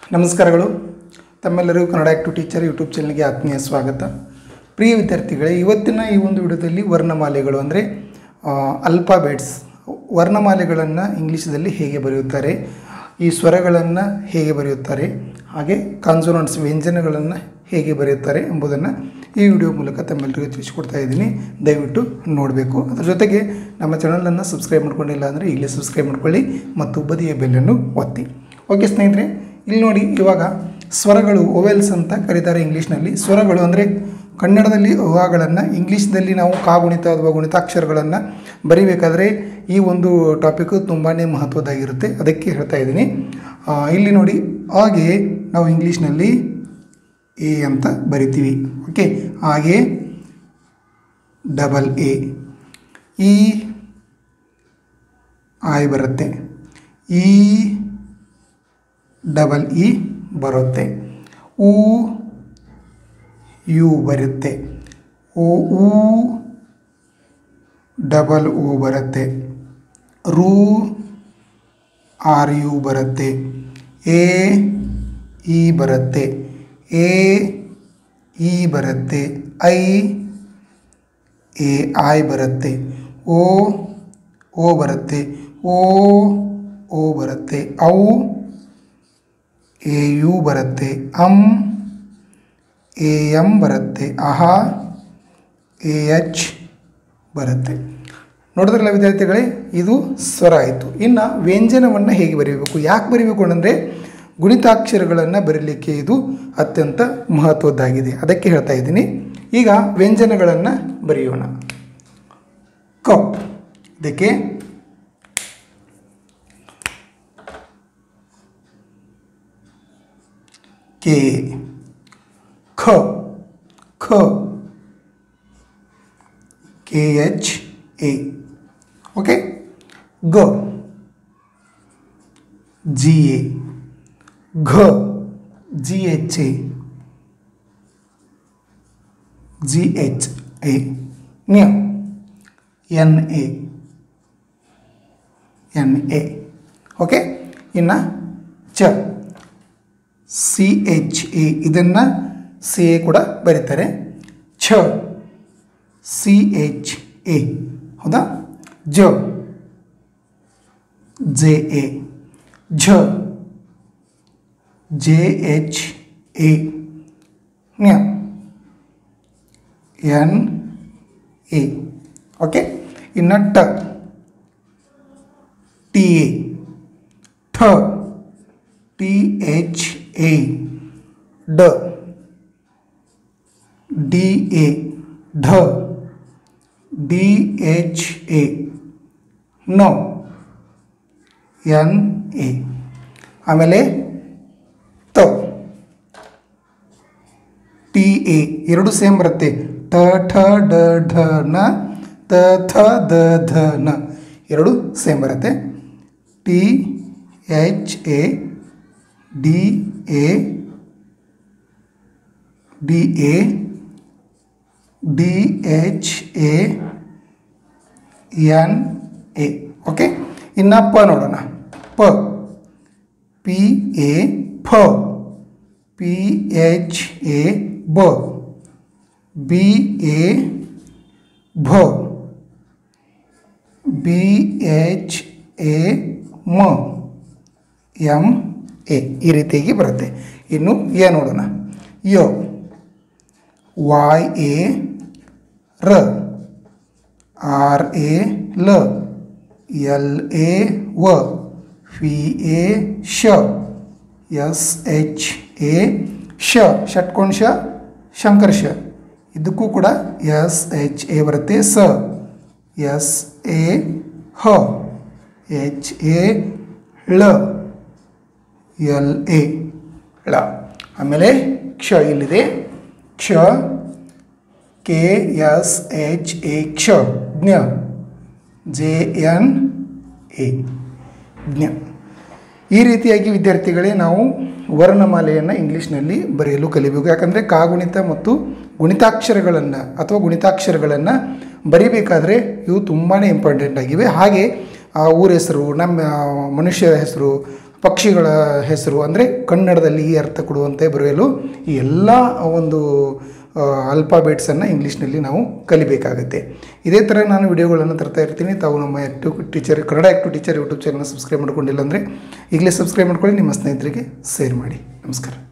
ನಮಸ್ಕಾರಗಳು. ತಮ್ಮೆಲ್ಲರಿಗೂ Kannada active teacher YouTube ಚಾನಲ್ಗೆ ಆತ್ಮೀಯ ಸ್ವಾಗತ. ಪ್ರಿಯ ವಿದ್ಯಾರ್ಥಿಗಳೇ, ಇವತ್ತಿನ ಈ ಒಂದು ವಿಡಿಯೋದಲ್ಲಿ ವರ್ಣಮಾಲೆಗಳು ಅಂದರೆ ಅಲ್ಫಾಬೆಟ್ಸ್ ವರ್ಣಮಾಲೆಗಳನ್ನು ಇಂಗ್ಲೀಷದಲ್ಲಿ ಹೇಗೆ ಬರೆಯುತ್ತಾರೆ, ಈ ಸ್ವರಗಳನ್ನು ಹೇಗೆ ಬರೆಯುತ್ತಾರೆ, ಹಾಗೆ ಕಾನ್ಸೋನೆಂಟ್ಸ್ ವ್ಯಂಜನಗಳನ್ನು ಹೇಗೆ ಬರೆಯುತ್ತಾರೆ ಎಂಬುದನ್ನು ಈ ವಿಡಿಯೋ ಮೂಲಕ ತಮ್ಮೆಲ್ಲರಿಗೂ ತಿಳಿಸಿಕೊಡ್ತಾ ಇದ್ದೀನಿ. ದಯವಿಟ್ಟು ನೋಡಬೇಕು. ಅದರ ಜೊತೆಗೆ ನಮ್ಮ ಚಾನಲನ್ನು ಸಬ್ಸ್ಕ್ರೈಬ್ ಮಾಡ್ಕೊಂಡಿಲ್ಲ ಅಂದರೆ ಈಗಲೇ ಸಬ್ಸ್ಕ್ರೈಬ್ ಮಾಡ್ಕೊಳ್ಳಿ ಮತ್ತು ಬದಿಯ ಬೆಲ್ಲನ್ನು ಒತ್ತಿ. ಓಕೆ ಸ್ನೇಹಿತರೆ, ಇಲ್ಲಿ ನೋಡಿ, ಇವಾಗ ಸ್ವರಗಳು ಓವೆಲ್ಸ್ ಅಂತ ಕರೀತಾರೆ ಇಂಗ್ಲೀಷ್ನಲ್ಲಿ. ಸ್ವರಗಳು ಅಂದರೆ ಕನ್ನಡದಲ್ಲಿ ಅಗಳನ್ನು, ಇಂಗ್ಲೀಷ್ದಲ್ಲಿ ನಾವು ಕಾಗುಣಿತ ಅಥವಾ ಗುಣಿತಾಕ್ಷರಗಳನ್ನು ಬರೀಬೇಕಾದ್ರೆ ಈ ಒಂದು ಟಾಪಿಕ್ಕು ತುಂಬಾ ಮಹತ್ವದ್ದಾಗಿರುತ್ತೆ. ಅದಕ್ಕೆ ಹೇಳ್ತಾ ಇದ್ದೀನಿ. ಇಲ್ಲಿ ನೋಡಿ, ಹಾಗೆ ನಾವು ಇಂಗ್ಲೀಷ್ನಲ್ಲಿ ಎ ಅಂತ ಬರಿತೀವಿ. ಓಕೆ, ಹಾಗೆ ಡಬಲ್ ಎ, ಈ ಐ ಬರುತ್ತೆ, ಈ ಡಬಲ್ ಇ ಬರುತ್ತೆ, ಉ ಯು ಬರುತ್ತೆ, ಓ ಉ ಡಬಲ್ ಓ ಬರುತ್ತೆ, ರು ಆರ್ ಯು ಬರುತ್ತೆ, ಎ ಇ ಬರುತ್ತೆ, ಎ ಇ ಬರುತ್ತೆ, ಐ ಎ ಐ ಬರುತ್ತೆ, ಓ ಓ ಬರುತ್ತೆ, ಓ ಓ ಬರುತ್ತೆ, ಔ ಎ ಯು ಬರುತ್ತೆ, ಎ ಎಮ್ ಬರುತ್ತೆ, ಅಹ ಎ ಎಚ್ ಬರುತ್ತೆ. ನೋಡಿದ್ರಲ್ಲ ವಿದ್ಯಾರ್ಥಿಗಳೇ, ಇದು ಸ್ವರ ಆಯಿತು. ಇನ್ನು ವ್ಯಂಜನವನ್ನು ಹೇಗೆ ಬರೀಬೇಕು, ಯಾಕೆ ಬರೀಬೇಕು ಅಂದರೆ ಗುಣಿತಾಕ್ಷರಗಳನ್ನು ಬರೀಲಿಕ್ಕೆ ಇದು ಅತ್ಯಂತ ಮಹತ್ವದ್ದಾಗಿದೆ. ಅದಕ್ಕೆ ಹೇಳ್ತಾ ಇದ್ದೀನಿ. ಈಗ ವ್ಯಂಜನಗಳನ್ನು ಬರೆಯೋಣ. ಕ, ಇದಕ್ಕೆ ಕೆ, ಖ, ಖ, ಕೆ ಎಚ್ ಎ. ಓಕೆ, ಗ, ಜಿ ಎ, ಘ, G H A, G H A, ನ್ಯ, N A, N A. Okay, ಇನ್ನು ಚ, ಸಿ ಎಚ್ ಎ, ಇದನ್ನು ಸಿ ಎ ಕೂಡ ಬರೀತಾರೆ. ಛ, ಸಿ ಎಚ್ ಎ, ಹೌದಾ. ಜ, ಜೆ ಎ, ಝ, ಜೆ ಎಚ್ ಎ, ನ್ಯ, ಎನ್ ಎ. ಓಕೆ, ಇನ್ನು ಟ, ಟಿ ಎ, ಠ, ಟಿ ಎಚ್ ಎ, ಡ, ಡಿ ಎ, ಢ, ಡಿ ಎಚ್ ಎ, ನ, ಎನ್ ಎ. ಆಮೇಲೆ ತ, ಟಿ ಎ, ಎರಡು ಸೇಮ್ ಬರುತ್ತೆ. ಟ ಠ ಡ ಢ ನ, ತ ಥ ದ ಧ ನ, ಎರಡು ಸೇಮ್ ಬರುತ್ತೆ. T H A, D A, D A, D H A, N A. Okay, ಇನ್ನು ಪ ನೋಡೋಣ. ಪ, ಪಿ ಎ, ಫ, ಪಿ ಎಚ್ ಎ, ಬ, ಬಿ ಎ, ಭ, ಬಿ ಎಚ್ ಎ, ಮ, ಎಮ್ ಎ. ಈ ರೀತಿಯಾಗಿ ಬರುತ್ತೆ. ಇನ್ನು ಎ ನೋಡೋಣ. ಯ, ವಾಯ್ ಎ, ರ, ಆರ್ ಎ, ಲ, ಎಲ್ ಎ, ವ, ಫಿ ಎ, ಶ, ಎಸ್ ಎಚ್ ಎ, ಶ, ಷಟ್ಕೋಣ ಶ, ಶಂಕರ್ಷ. ಇದಕ್ಕೂ ಕೂಡ ಎಸ್ ಎಚ್ ಎ ಬರುತ್ತೆ. ಸ, ಎಸ್ ಎ, ಹ, ಎಚ್ ಎ, ಳ, ಎಲ್ ಎ, ಳ. ಆಮೇಲೆ ಕ್ಷ ಇಲ್ಲಿದೆ. ಕ್ಷ, ಕೆ ಎಸ್ ಎಚ್ ಎ, ಕ್ಷ, ಜ್ಞ, ಜೆ ಎನ್ ಎ, ಜ್ಞ. ಈ ರೀತಿಯಾಗಿ ವಿದ್ಯಾರ್ಥಿಗಳೇ ನಾವು ವರ್ಣಮಾಲೆಯನ್ನು ಇಂಗ್ಲೀಷ್ನಲ್ಲಿ ಬರೆಯಲು ಕಲಿಬೇಕು. ಯಾಕಂದರೆ ಕಾಗುಣಿತ ಮತ್ತು ಗುಣಿತಾಕ್ಷರಗಳನ್ನು ಅಥವಾ ಗುಣಿತಾಕ್ಷರಗಳನ್ನು ಬರಿಬೇಕಾದ್ರೆ ಇವು ತುಂಬಾ ಇಂಪಾರ್ಟೆಂಟ್ ಆಗಿವೆ. ಹಾಗೆ ಊರ ಹೆಸರು, ನಮ್ಮ ಮನುಷ್ಯರ ಹೆಸರು, ಪಕ್ಷಿಗಳ ಹೆಸರು ಅಂದರೆ ಕನ್ನಡದಲ್ಲಿ ಈ ಅರ್ಥ ಕೊಡುವಂತೆ ಬರೆಯಲು ಈ ಎಲ್ಲ ಒಂದು ಅಲ್ಫಾಬೆಟ್ಸನ್ನು ಇಂಗ್ಲೀಷ್ನಲ್ಲಿ ನಾವು ಕಲಿಬೇಕಾಗುತ್ತೆ. ಇದೇ ಥರ ನಾನು ವಿಡಿಯೋಗಳನ್ನು ತರ್ತಾ ಇರ್ತೀನಿ. ತಾವು ನಮ್ಮ ಕನ್ನಡ ಆ್ಯಕ್ಟಿವ್ ಟೀಚರ್ ಯೂಟ್ಯೂಬ್ ಚಾನಲ್ನ ಸಬ್ಸ್ಕ್ರೈಬ್ ಮಾಡ್ಕೊಂಡಿಲ್ಲ ಅಂದರೆ ಈಗಲೇ ಸಬ್ಸ್ಕ್ರೈಬ್ ಮಾಡ್ಕೊಳ್ಳಿ, ನಿಮ್ಮ ಸ್ನೇಹಿತರಿಗೆ ಶೇರ್ ಮಾಡಿ. ನಮಸ್ಕಾರ.